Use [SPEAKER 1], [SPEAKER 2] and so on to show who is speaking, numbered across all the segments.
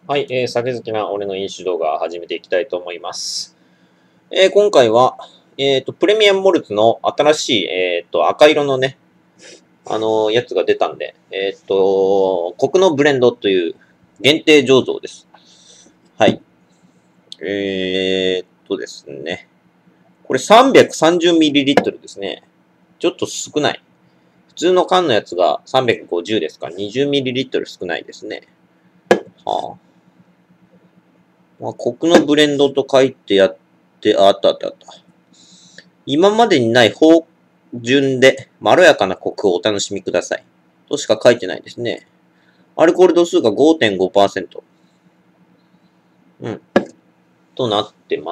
[SPEAKER 1] はい、酒好きな俺の飲酒動画始めていきたいと思います。今回は、プレミアムモルツの新しい、赤色のね、やつが出たんで、コクのブレンドという限定醸造です。はい。ですね。これ 330ml ですね。ちょっと少ない。普通の缶のやつが350ですから 20ml 少ないですね。はあ。まあ、コクのブレンドと書いてやって、あった。今までにない芳醇でまろやかなコクをお楽しみください。としか書いてないですね。アルコール度数が 5.5%。うん。となってます。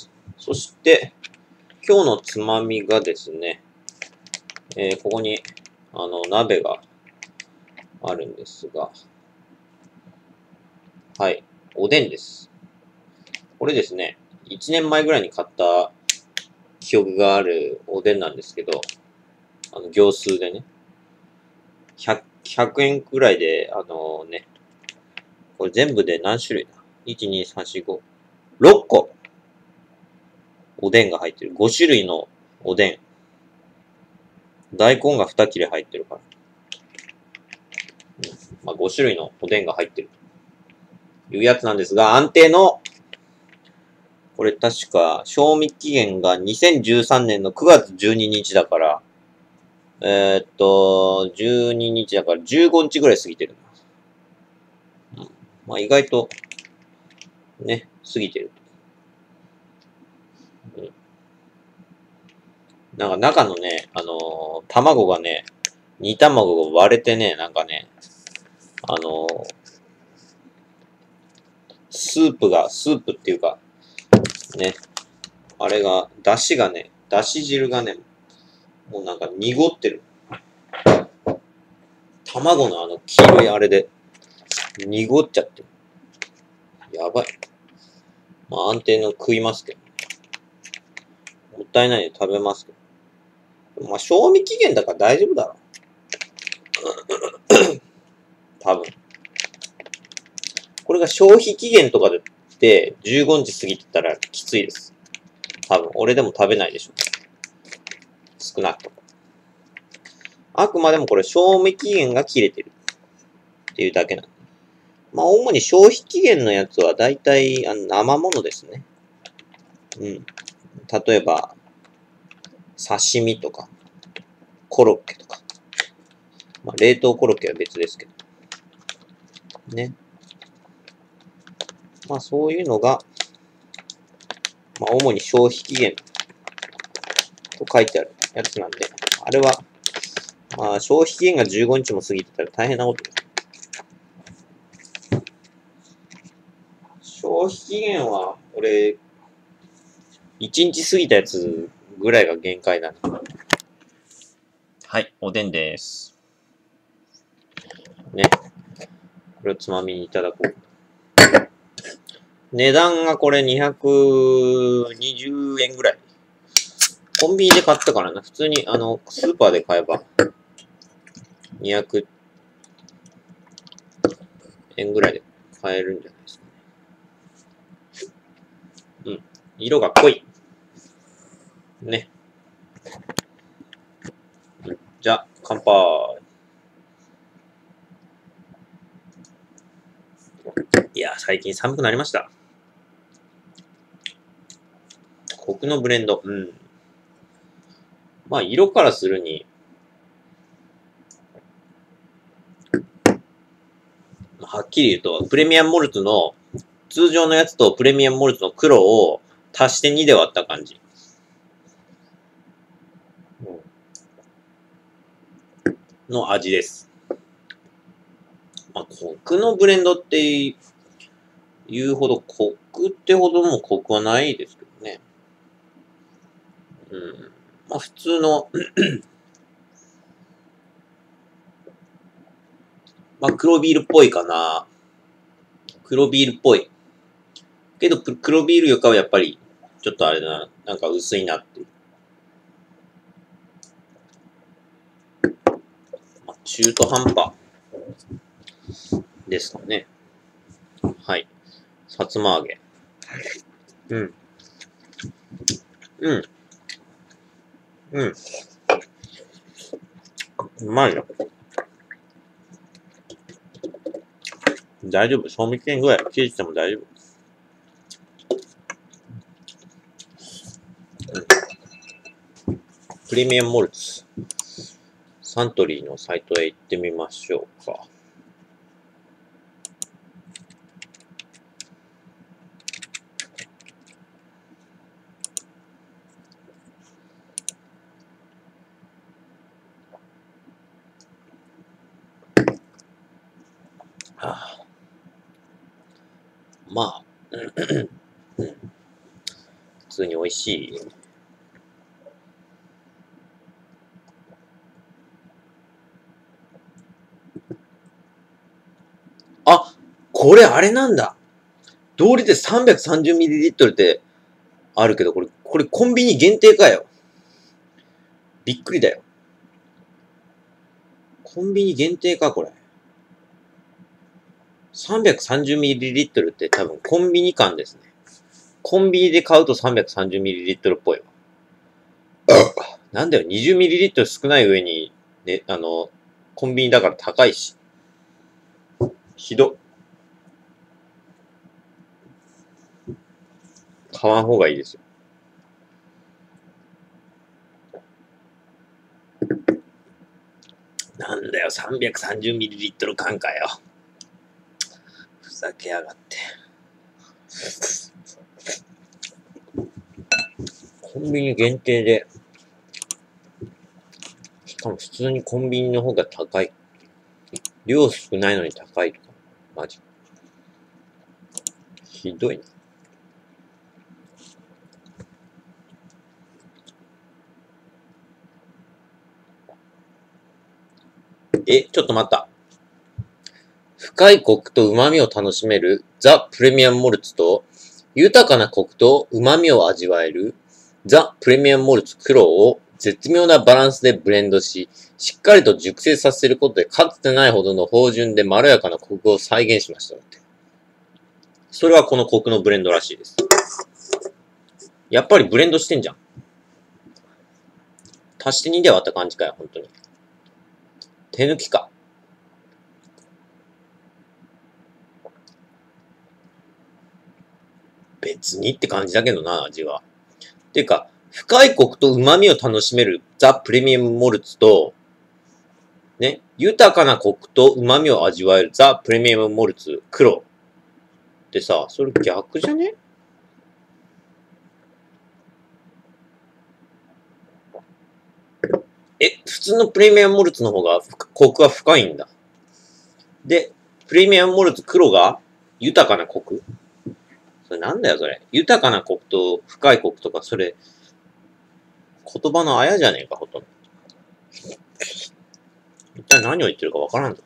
[SPEAKER 1] そして、今日のつまみがですね、ここに、鍋があるんですが、はい。おでんです。これですね、1年前ぐらいに買った記憶があるおでんなんですけど、業数でね、100円くらいで、これ全部で何種類だ ?1、2、3、4、5、6個おでんが入ってる。5種類のおでん。大根が2切れ入ってるから。まあ、5種類のおでんが入ってるというやつなんですが、安定の、これ確か、賞味期限が2013年の9月12日だから、12日だから15日ぐらい過ぎてる。まあ意外と、ね、過ぎてる。なんか中のね、卵がね、煮卵が割れてね、なんかね、スープっていうか、ね、あれが、だし汁がね、もうなんか濁ってる。卵の黄色いあれで、濁っちゃってる。やばい。まあ安定の食いますけど。もったいないで食べますけど。まあ賞味期限だから大丈夫だろ。多分。これが消費期限とかで15日過ぎてたらきついです。多分。俺でも食べないでしょ。少なくとも。あくまでもこれ賞味期限が切れてるっていうだけなんで。まあ主に消費期限のやつはだいたい生ものですね。うん。例えば、刺身とか、コロッケとか。まあ冷凍コロッケは別ですけど。ね。まあそういうのが、まあ主に消費期限と書いてあるやつなんで、あれは、まあ消費期限が15日も過ぎてたら大変なことです。消費期限は、俺、1日過ぎたやつぐらいが限界だな。はい、おでんです。ね。これをつまみにいただこう。値段がこれ220円ぐらい。コンビニで買ったからな。普通に、スーパーで買えば、200円ぐらいで買えるんじゃないですかね。うん。色が濃い。ね。じゃあ、乾杯。いや、最近寒くなりました。コクのブレンド。うん。まあ、色からするに、はっきり言うと、プレミアムモルツの、通常のやつとプレミアムモルツの黒を足して2で割った感じ。の味です。まあ、コクのブレンドって言うほど、コクってほどもコクはないですけどね。うん。まあ、普通のまあ、黒ビールっぽいかな。黒ビールっぽい。けど、黒ビールよりかはやっぱり、ちょっとあれだな。なんか薄いなっていう。まあ、中途半端ですかね。 はい。さつま揚げ。うん。うん。うん。うまいよ。大丈夫。賞味期限ぐらい切れてても大丈夫。プレミアムモルツ。サントリーのサイトへ行ってみましょうか。はあ、まあ、普通に美味しい。あ、これあれなんだ。道理で 330ml ってあるけど、これコンビニ限定かよ。びっくりだよ。コンビニ限定か、これ。330ml って多分コンビニ感ですね。コンビニで買うと 330ml っぽいわ。なんだよ、20ml 少ない上に、ね、コンビニだから高いし。ひど。買わん方がいいですよ。なんだよ、330ml 缶かよ。ふざけやがって。コンビニ限定で、しかも普通にコンビニの方が高い。量少ないのに高いとか。マジ。ひどいな。ちょっと待った。深いコクと旨味を楽しめるザ・プレミアム・モルツと、豊かなコクと旨味を味わえるザ・プレミアム・モルツ・黒を絶妙なバランスでブレンドし、しっかりと熟成させることでかつてないほどの芳醇でまろやかなコクを再現しました。それはこのコクのブレンドらしいです。やっぱりブレンドしてんじゃん。足して2で割った感じかよ、本当に。手抜きか。別にって感じだけどな、味は。てか、深いコクと旨味を楽しめるザ・プレミアム・モルツと、ね、豊かなコクと旨味を味わえるザ・プレミアム・モルツ黒ってさ、それ逆じゃね？普通のプレミアム・モルツの方がコクは深いんだ。で、プレミアム・モルツ黒が豊かなコク？それなんだよ、それ。豊かなコクと深いコクとか、それ、言葉のあやじゃねえか、ほとんど。一体何を言ってるかわからんぞ。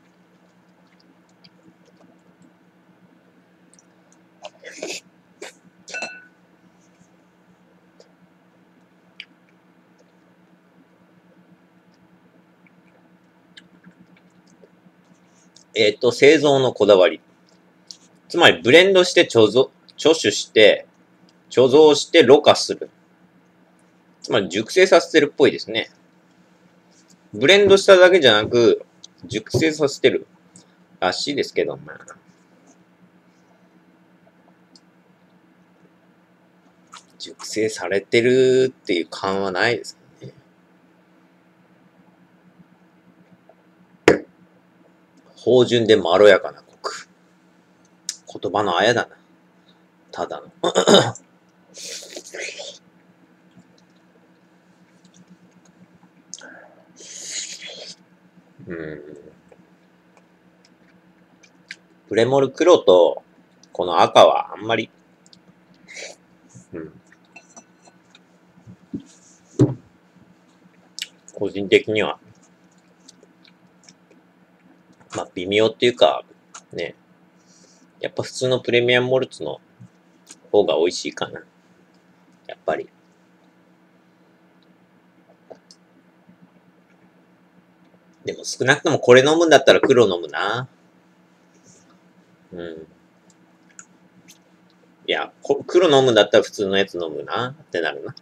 [SPEAKER 1] 製造のこだわり。つまり、ブレンドして貯酒して、貯蔵してろ過する。つまり、熟成させてるっぽいですね。ブレンドしただけじゃなく、熟成させてるらしいですけど、まあ。熟成されてるっていう感はないですね。芳醇でまろやかなコク。言葉のあやだな。ただの。プレモル黒とこの赤はあんまり、個人的には、まあ微妙っていうか、ね、やっぱ普通のプレミアムモルツの方が美味しいかな。やっぱり。でも少なくともこれ飲むんだったら黒飲むな。うん。 いや、黒飲むんだったら普通のやつ飲むなってなるな。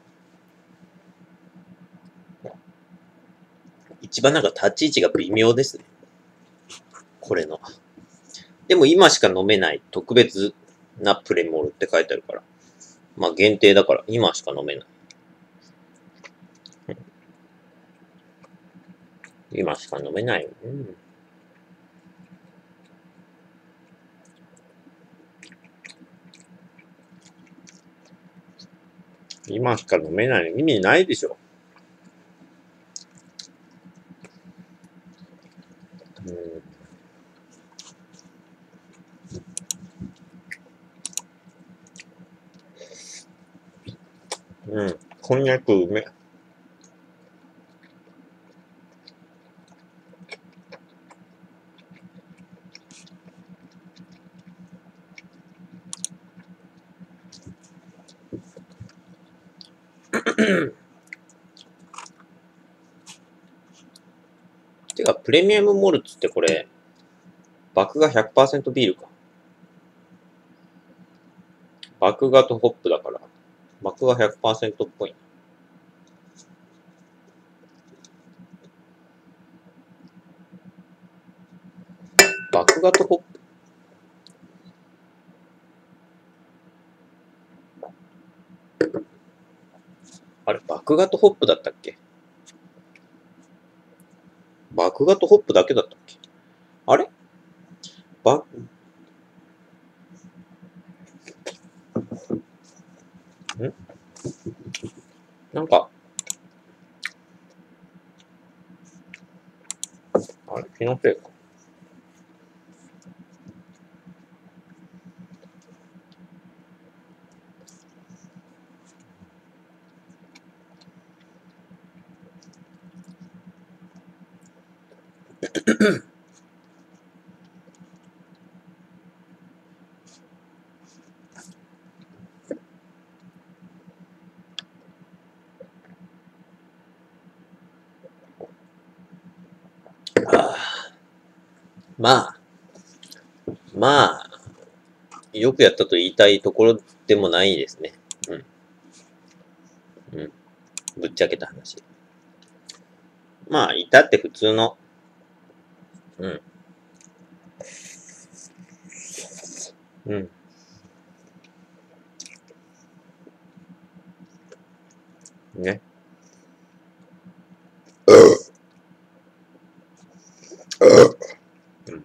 [SPEAKER 1] 一番なんか立ち位置が微妙ですね。これの。でも今しか飲めない特別なプレモルって書いてあるから。まあ限定だから今しか飲めない。今しか飲めないよ。うん。今しか飲めないの意味ないでしょ。うん。こんにゃくうめ。てか、プレミアムモルツってこれ、麦芽 100% ビールか。麦芽とホップだから、麦芽 100% っぽい。麦芽とホップあれ麦芽とホップだったっけ？麦芽とホップだけだったっけ？あれなんか、あれ気のせいか。まあ、まあ、よくやったと言いたいところでもないですね。うん。うん。ぶっちゃけた話。まあ、いたって普通の、うん。うん。ね。うん。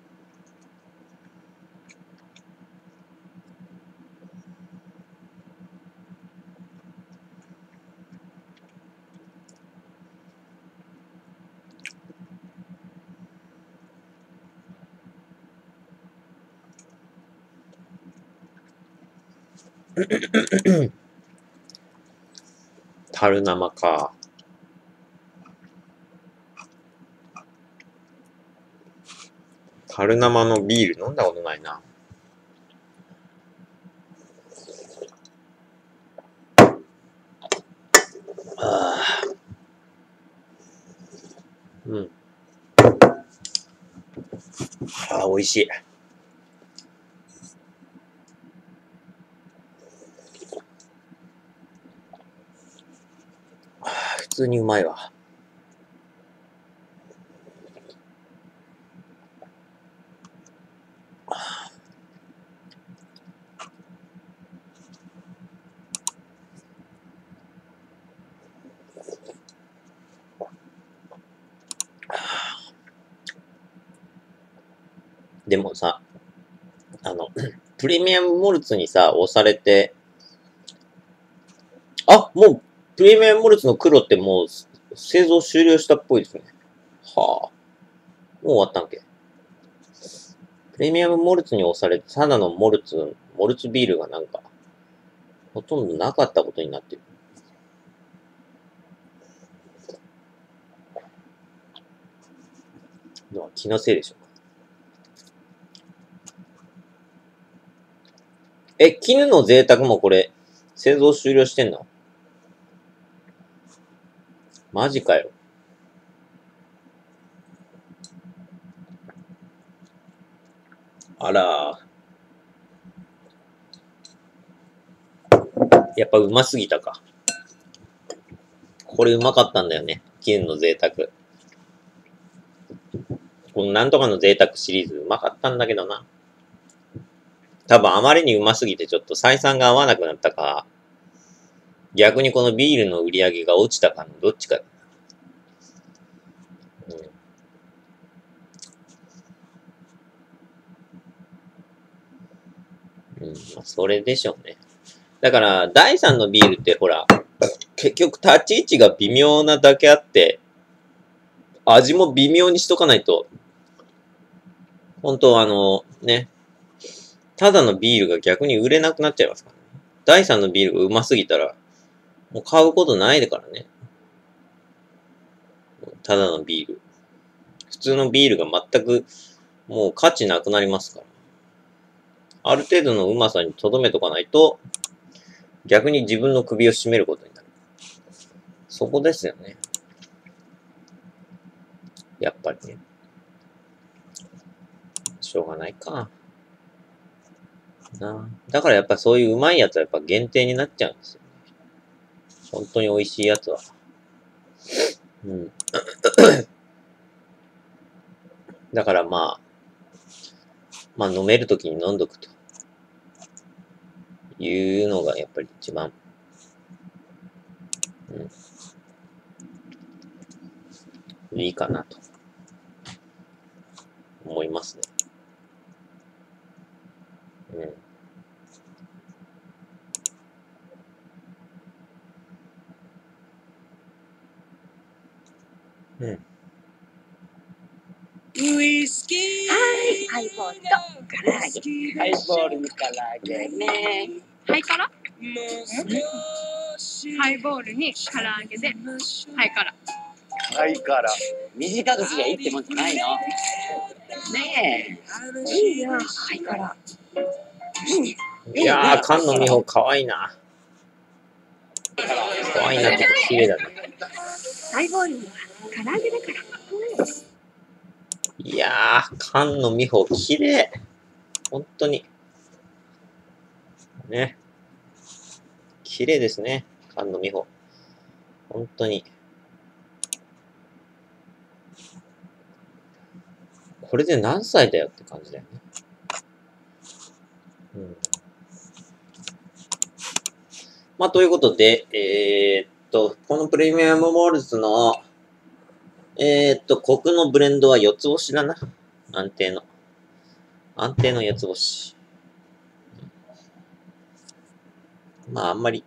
[SPEAKER 1] 樽生か。樽生のビール飲んだことないな。あうん。あ美味しい。普通にうまいわ。でもさ、プレミアムモルツにさ、押されて、あ、もう、プレミアムモルツの黒ってもう、製造終了したっぽいですね。はあ。もう終わったんけ。プレミアムモルツに押されて、ただのモルツビールがなんか、ほとんどなかったことになってる。のは気のせいでしょ。絹の贅沢もこれ、製造終了してんの？マジかよ。あらやっぱうますぎたか。これうまかったんだよね。金の贅沢。このなんとかの贅沢シリーズうまかったんだけどな。多分あまりにうますぎてちょっと採算が合わなくなったか、逆にこのビールの売り上げが落ちたかのどっちか。まあ、それでしょうね。だから、第3のビールってほら、結局立ち位置が微妙なだけあって、味も微妙にしとかないと、本当ね、ただのビールが逆に売れなくなっちゃいますからね。第3のビールがうますぎたら、もう買うことないでからね。ただのビール。普通のビールが全くもう価値なくなりますから。ある程度のうまさに留めとかないと、逆に自分の首を絞めることになる。そこですよね。やっぱりね。しょうがないか。だからやっぱそういううまいやつはやっぱ限定になっちゃうんですよね。本当に美味しいやつは。だからまあ飲めるときに飲んどくというのがやっぱり一番、いいかなと思いますね。
[SPEAKER 2] ウイスキー。はい、ハイボールと唐揚げ。ハイボールに唐揚げね。ハイカラ？ハイボールに唐揚げでハイカラ。ハイカラ。短くすりゃいいってもんじゃないの。ねえ。いいよ、ハイカラ。
[SPEAKER 1] いやー、菅野美穂かわいいな。かわいいなって綺麗だね。
[SPEAKER 2] ハイボールには唐揚げだから。
[SPEAKER 1] いやー、菅野美穂綺麗。本当に。ね。綺麗ですね。菅野美穂。本当に。これで何歳だよって感じだよね。まあ、ということで、このプレミアムモルツの、コクのブレンドは4つ星だな。安定の4つ星。まあ、あんまり、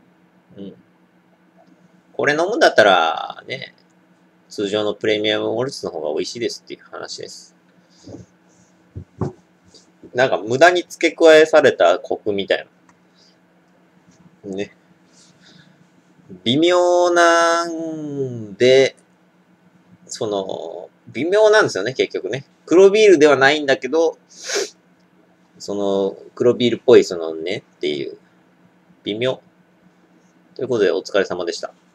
[SPEAKER 1] これ飲むんだったら、ね、通常のプレミアムモルツの方が美味しいですっていう話です。なんか無駄に付け加えされたコクみたいな。ね。微妙なんで、微妙なんですよね、結局ね。黒ビールではないんだけど、黒ビールっぽいっていう、微妙。ということで、お疲れ様でした。